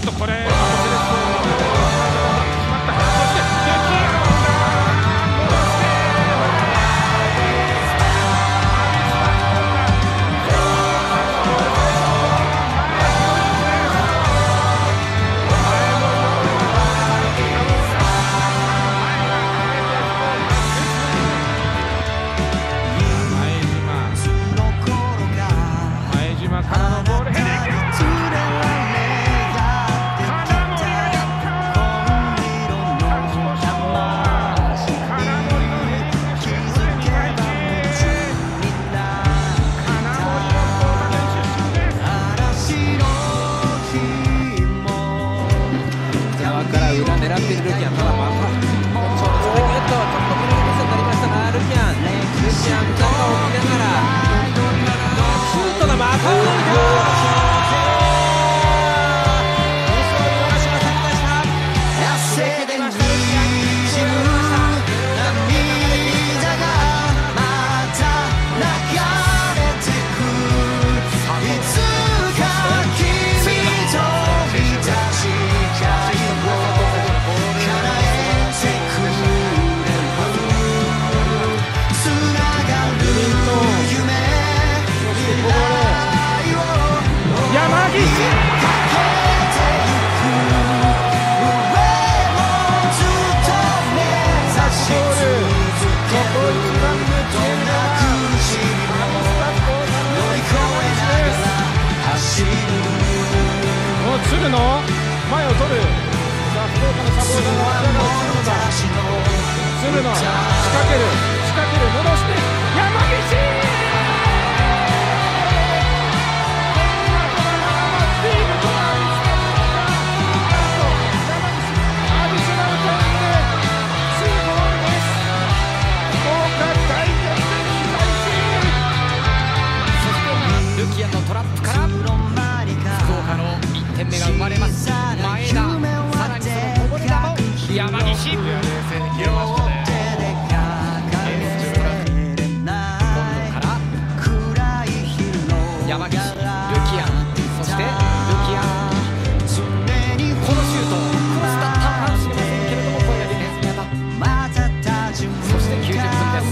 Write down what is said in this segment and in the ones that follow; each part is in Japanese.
とこれ狙っているルキアン、ただまたちょっとグッとちょっと見逃しになりましたが、ルキアン中を見ながらシュートがまた動いた。 鶴の前を取る。さあ福岡のサポーターがwatchながら映るのか。鶴の仕掛ける戻して山岸。 ルキアンのトラップから福岡の1点目が生まれます。前田、さらにそのこぼれ球も山岸。冷静に決めましたね。今度から山岸、ルキアン、そしてルキアン、このシュートクロスだったかもしれませんけれども、これがディフェンスに当たった。そして90分です。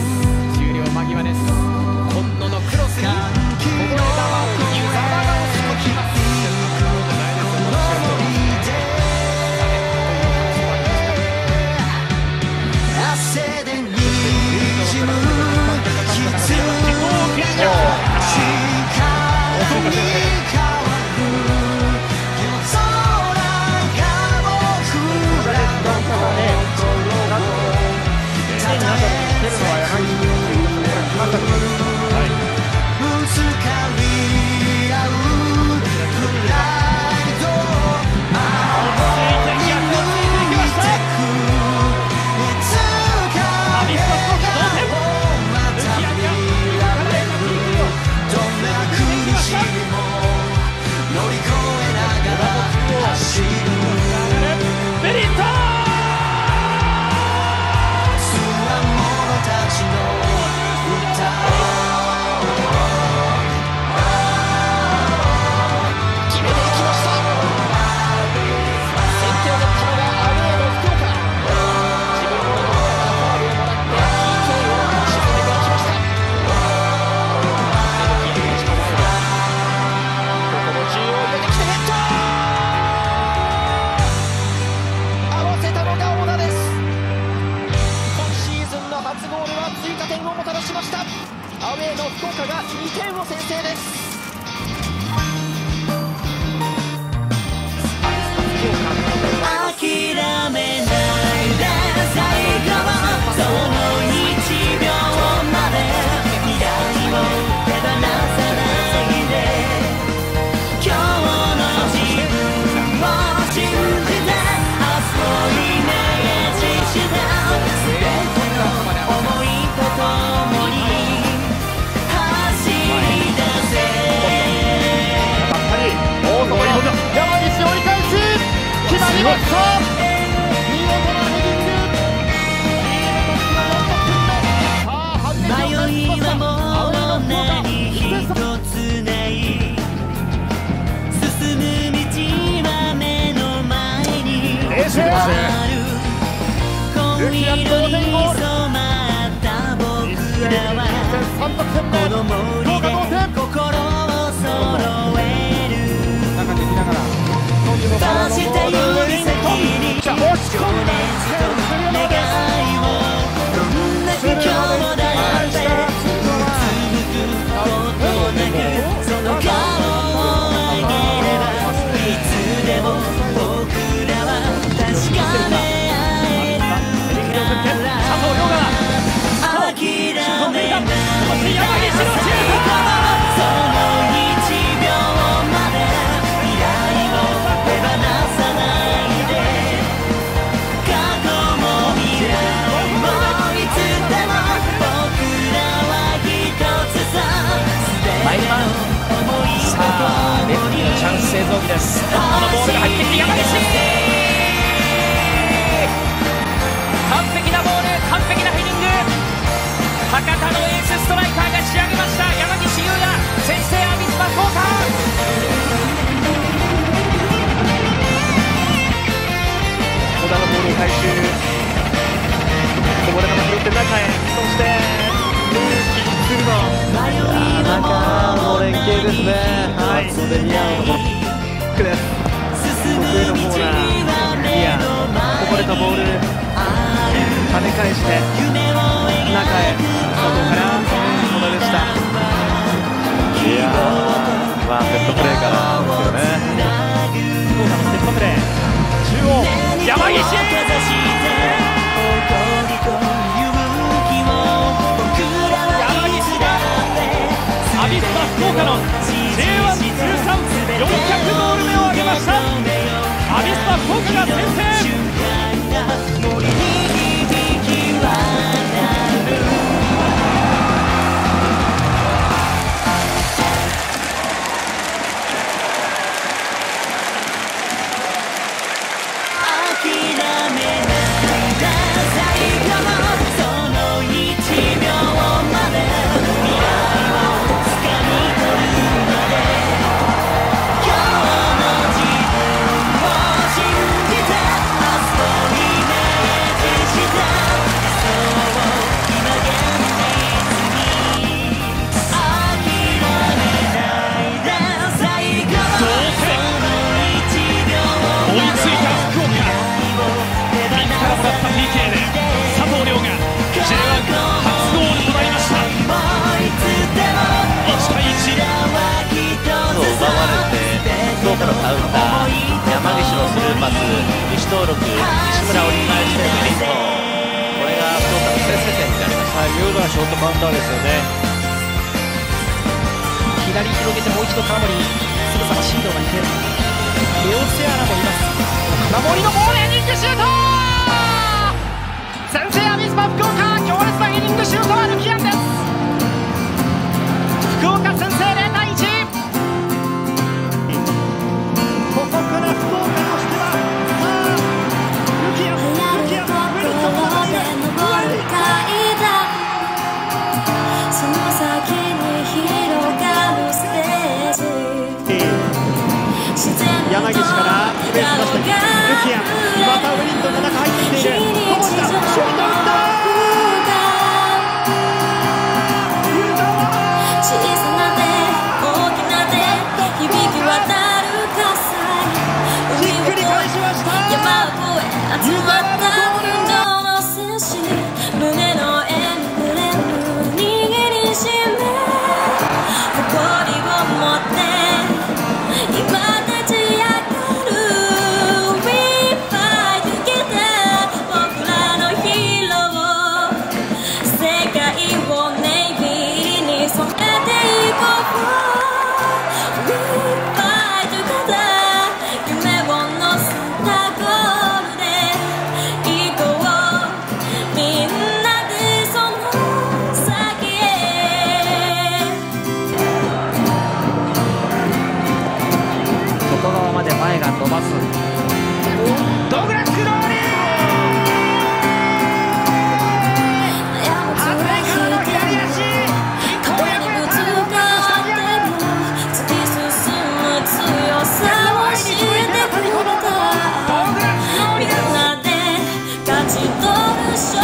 終了間際です。今野のクロスにこぼれ球を湯沢が押し込みます。アウェーの福岡が2点を先制です。諦めないで最後その1秒まで未来を手放さないで今日の自分を信じて明日をイメージした全ての思いとともに走り出せキアン同点ゴール。3得点目、福岡同点。中に行きながら今度もからのボール、ウェリントン押し込んだ。製造機です。このボールが入ってきて山岸、完璧なボール、完璧なヘディング。博多のエースストライカーが仕上げました。山岸優也、先制アビスパ福岡。小田のボールを回収、こぼれ球拾って中へ、そしてルーキー鶴野、中の連携ですね。はい、それで宮尾の得意のコーナー、いや、こぼれたボール、跳ね返して、中へ、外から小田でした。いやー、セットプレーからですよね。福岡のセットプレー、中央、山岸！アビスパ福岡の J1 通算400ゴール目を挙げました。アビスパ福岡が先制。カウンター、山岸のスルーパス、西登録、西村折り返してメリット、これが福岡の先制点になりました。有度なショートカウンターですよね。左広げてもう一度金森、すぐさま進藤がいて、レオセアラもいます。金森のボール、ヘディングシュート、先制アビスパ福岡、強烈なヘディングシュートはルキアンです。福岡先制0対1。山岸からスペース出してルキアン、またウェリントンの中入ってきている。こぼした、シュート打った。小さな手、大きな手、響き渡る火災。ひっくり返しました。山を越え集まった群青の戦士、胸のエンブレム握りしめ、誇りを持って今勝ち取る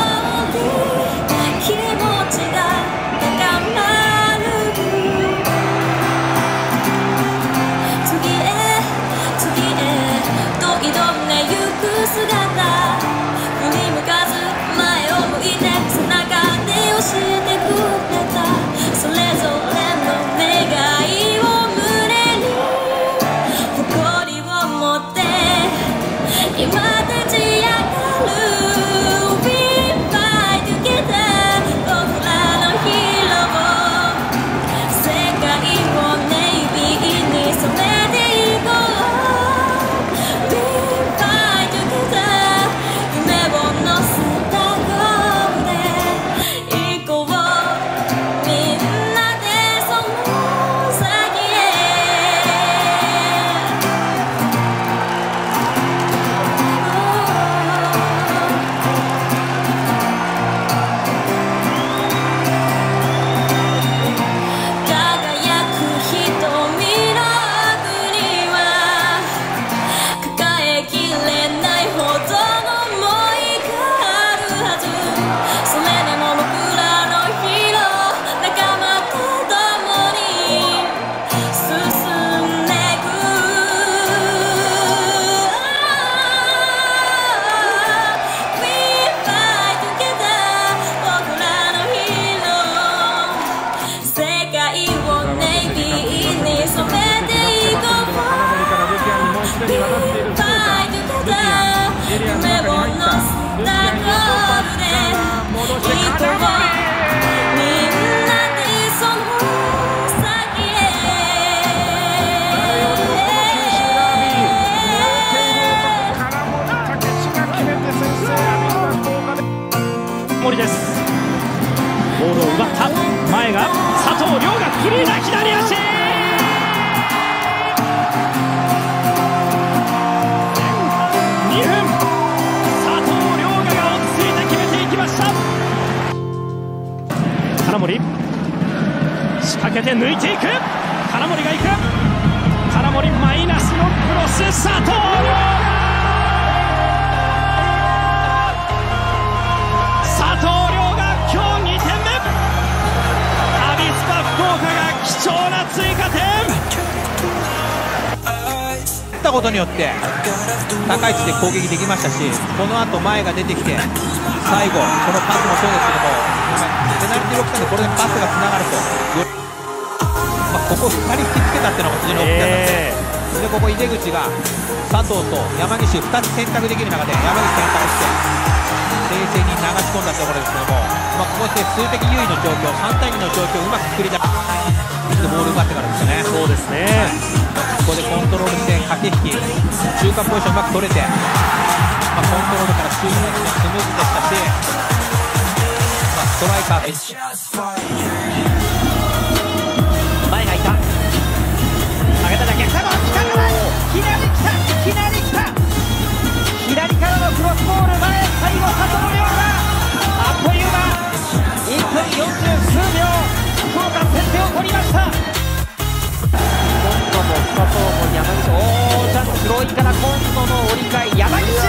抜いていく。金森がいく。金森マイナスのクロス、佐藤亮。佐藤亮が今日2点目。アビスパ福岡が貴重な追加点。 打ったことによって高い位置で攻撃できましたし、この後前が出てきて最後このパスもそうですけども、ペナルティー6点でこれでパスがつながると、ここ2人引きつけたっていうのが非常に大きかったです。でここ井出口が佐藤と山岸2つ選択できる中で山岸選択して冷静に流し込んだところですけども、ここで数的優位の状況、3対2の状況をうまく作り出してボール奪ってからですよね。 そうですね、 ここでコントロールして駆け引き、中間ポジションうまく取れて、コントロールからシュートもスムーズでしたし、ストライカー前がいた、上げただけ、北川、北川、左来た、左来た、左からのクロスボール、前、最後、佐藤亮があっという間、1分40数秒、福岡先手を取りました。今度も佐藤も山口、チャンス、スローインから今度の折り返い、山口、スローイン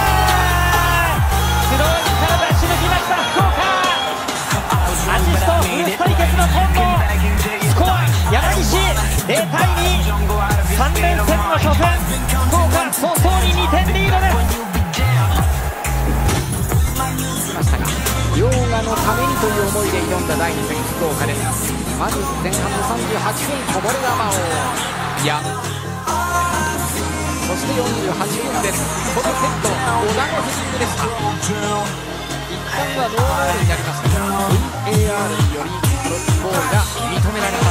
から出し抜きました福岡。アシスト、フルス対決の今度、スコア山岸0対2、3連戦の初戦、福岡早々に2点リードです。 遼河のためにという思いで挑んだ第2戦福岡です。まず前半の38分、こぼれ球をそして48分です。このセット、小田のヘディングでした。一旦はノーゴールになりましたが VAR によりクロスボールが認められました。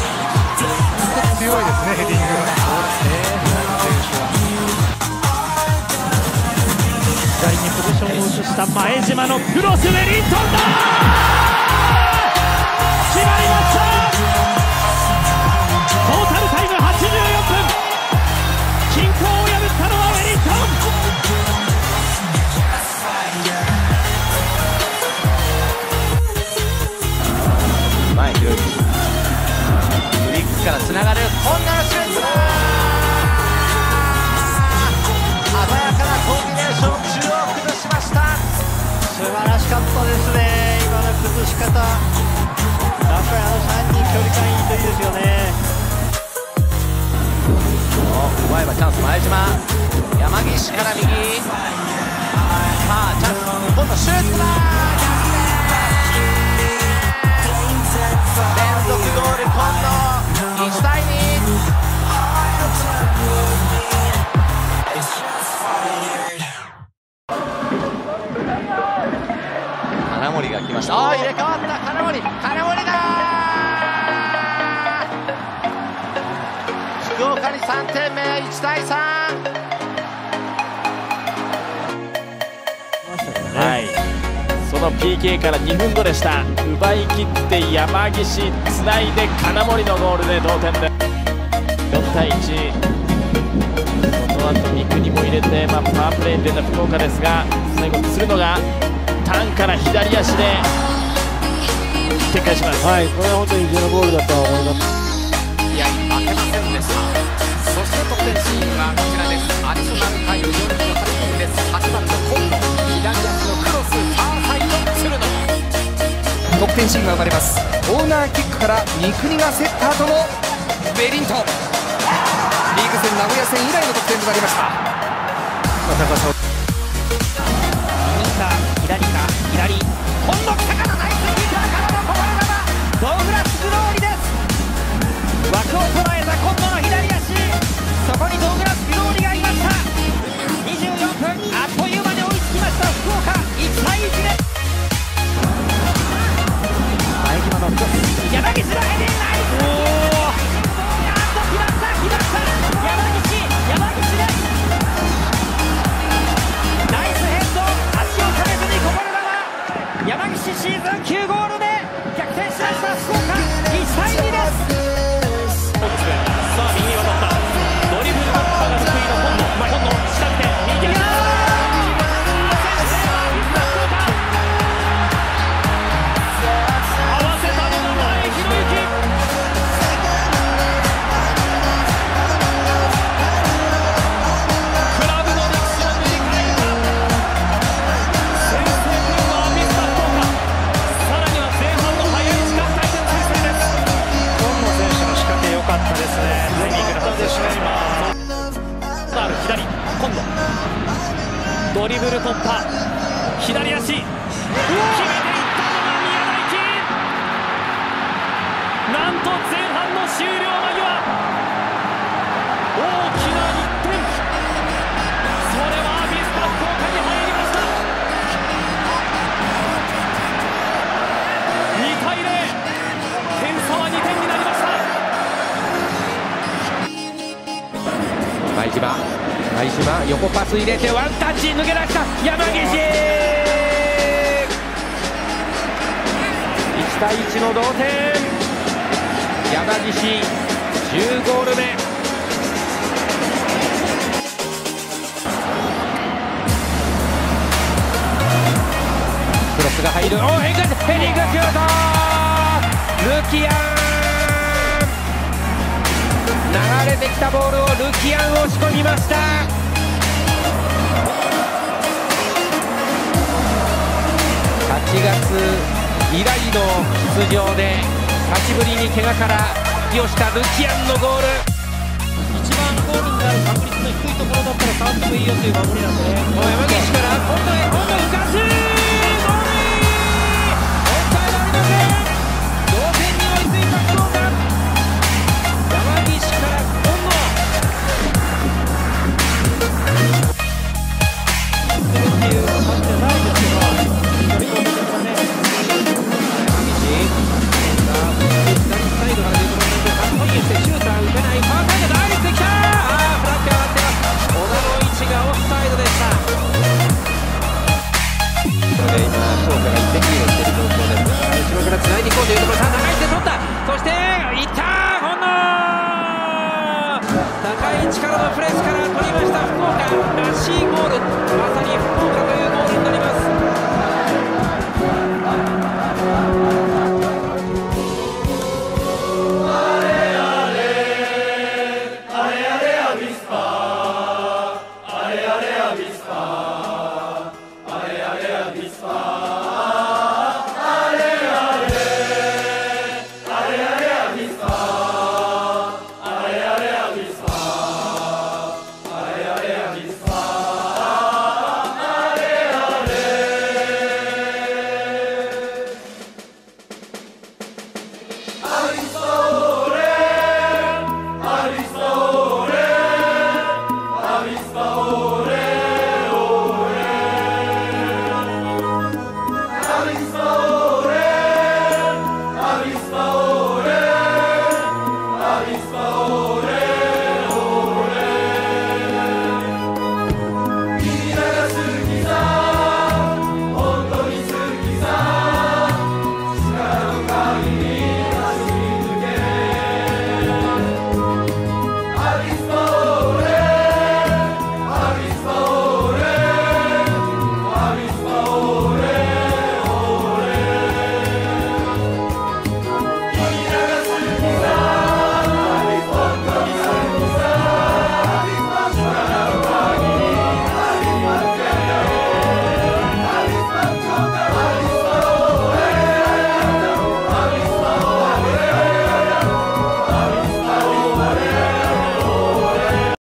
本当に強いですね、ヘディングが。そうですね、 左にポジションを移した前島のクロス、ウェリントンだ、決まりました。トータルタイム84分、均衡を破ったのはウェリントン。 前広いフリックからつながる、今度のシュートだ、鮮やかなコンビネーション、中央を崩しました。素晴らしかったですね、今の崩し方、やっぱり3人距離感いいといいですよね。奪えばチャンス、前島、山岸から右、さあチャンス、今度シュートだ、連続ゴール、今度1対2。金森が来ました。入れ替わった金森、金森だー、福岡に3点目、1対3。 はい、その PK から2分後でした。奪い切って山岸つないで金森のゴールで同点で4対1。その後三國も入れて、パワープレーに出た福岡ですが、最後鶴野がターンから左足で展開します。 はい、これは本当に意地のゴールだとは思います。 いや、負けませんでした。そして得点シーンはこちらです。アディショナルタイム48分です。8番の今野、左足のクロス、ファーサイド鶴野。得点シーンが生まれます。コーナーキックから三國が競った後のウェリントン、リーグ戦名古屋戦以来の得点となりました。高さを左か左、今度北からナイスキーパーからのこぼれ球、ドウグラス・グローリです。枠を捉えた今度の左足、そこにドウグラス・グローリがいました。24分、あっという間に追いつきました福岡、1対1です。前島のクロス、山岸のヘディング、ナイスキーパー、あっと決まった決まった、山岸です。ナイスヘッド、足を止めずにこぼれ球、山岸シーズン9ゴールで逆転しました福岡、1対2です。 ドリブル突破、左足決めていったのが宮大輝。なんと前半の終了間際、大きな1点、それはアビスパ福岡に入りました。2対0、点差は2点になりました。 前島横パス入れてワンタッチ抜け出した山岸、1対1の同点。山岸10ゴール目。クロスが入る、ヘディングシュート、ルキアン、流れてきたボールをルキアン押し込みました。8月以来の出場で久しぶりに怪我から復帰をしたルキアンのゴール。 一番ゴールになる確率の低いところだったら触ってもいいよという守りなんでね。 山岸から今度浮かすゴールイン、オフサイドありません。同点に追いついた福岡。山岸から今度っていう感じじゃないですけど、左の見てますね。 左サイドから出てもらってバックインしてシューター打てない、ファーサイドダイレクトきた。フラッグ上がってます。小田の位置がオフサイドでした。これで今福岡が1点リードしている状況です。後ろから繋いでいこうというところ、さあ高い位置で取った、そしていったー、本能高い位置からのプレスから取りました福岡らしいゴール、まさに福岡というゴールになります。